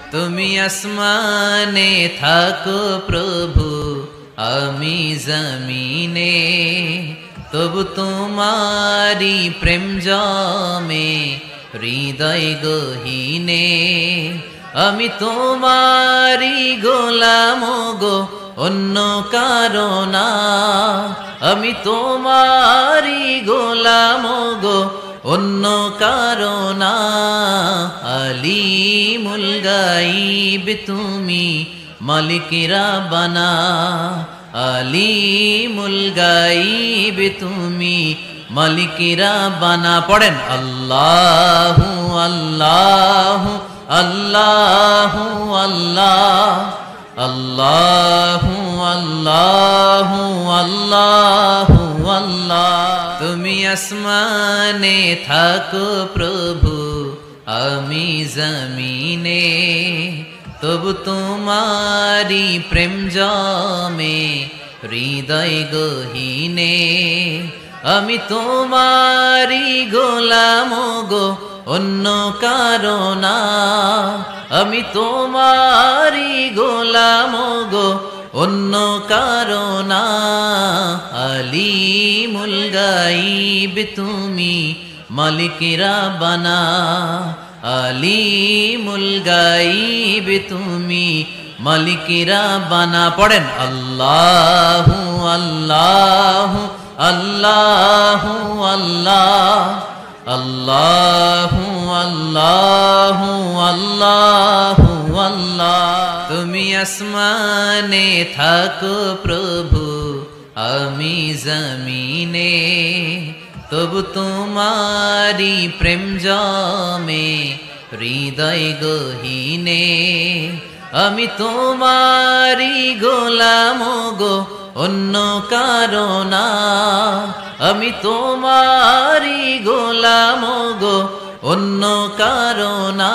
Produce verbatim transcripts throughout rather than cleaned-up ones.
তুমি আসমানে থাকো প্রভু, আমি জমিনে, তবু তোমারি প্রেম জমে হৃদয় গহীনে। আমি তোমারি গোলাম গো, অন্য কারো না। আমি তোমারি গোলাম গো, অন্য কারো না। আলিমুল গাইব তুমি, মালিক রাব্বানা। আলিমুল গাইব তুমি, মালিক রাব্বানা। পড়েন আল্লাহু আল্লাহু আল্লাহু আল্লাহ, আল্লাহু আল্লাহু আল্লাহু আল্লাহ। তুমি আসমানে থাকো প্রভু, আমি জমিনে, তবু তোমারি প্রেম জমে হৃদয় গহীনে। আমি তোমারি গোলাম গো, অন্য কারো না। আমি তোমারি গোলাম গো, অন্য কারো না। আলিমুল গাইব তুমি, মালিক রাব্বানা। আলিমুল গাইব তুমি, মালিক রাব্বানা। পড়েন আল্লাহু আল্লাহু আল্লাহু আল্লাহ, আল্লাহু আল্লাহু আল্লাহু আল্লাহ। তুমি আসমানে থাকো প্রভু, আমি জমিনে, তবু তোমারি প্রেম জমে হৃদয় গহীনে। আমি তোমারি গোলাম গো, অন্য কারো না। আমি তোমারি গোলাম গো, অন্য কারো না।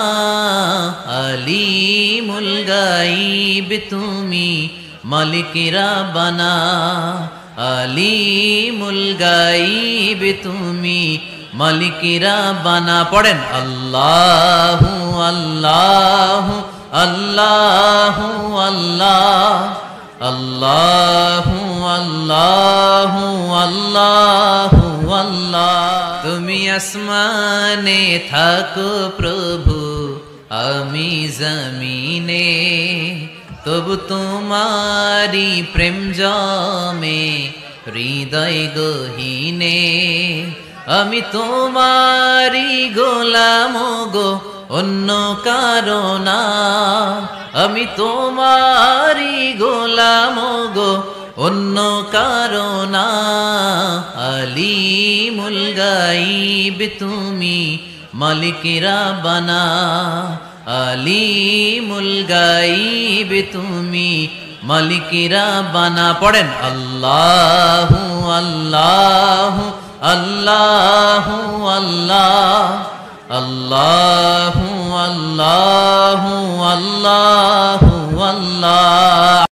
আলিমুল গাইব তুমি, মালিক রাব্বানা। আলিমুল গাইব তুমি, মালিক রাব্বানা। পড়েন আল্লাহু আল্লাহু আল্লাহু আল্লাহ, আল্লাহু আল্লাহু আল্লাহু আল্লাহ। তুমি আসমানে থাকো প্রভু, আমি জমিনে, তবু তোমারি প্রেম জমে হৃদয় গহীনে। আমি তোমারি গোলাম গো, অন্য কারো না। আমি তোমারি গোলাম গো, অন্য কারো না। আলিমুল গাইব তুমি, মালিক রাব্বানা। আলিমুল গাইব তুমি, মালিক রাব্বানা। পড়েন আল্লাহু আল্লাহু আল্লাহু আল্লাহ, আল্লাহু আল্লাহু আল্লাহু আল্লাহ।